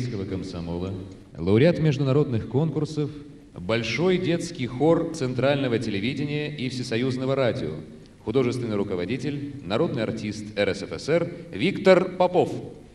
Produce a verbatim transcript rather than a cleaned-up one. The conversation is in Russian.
Армейского комсомола, лауреат международных конкурсов, Большой детский хор Центрального телевидения и Всесоюзного радио, художественный руководитель, народный артист эр эс эф эс эр Виктор Попов.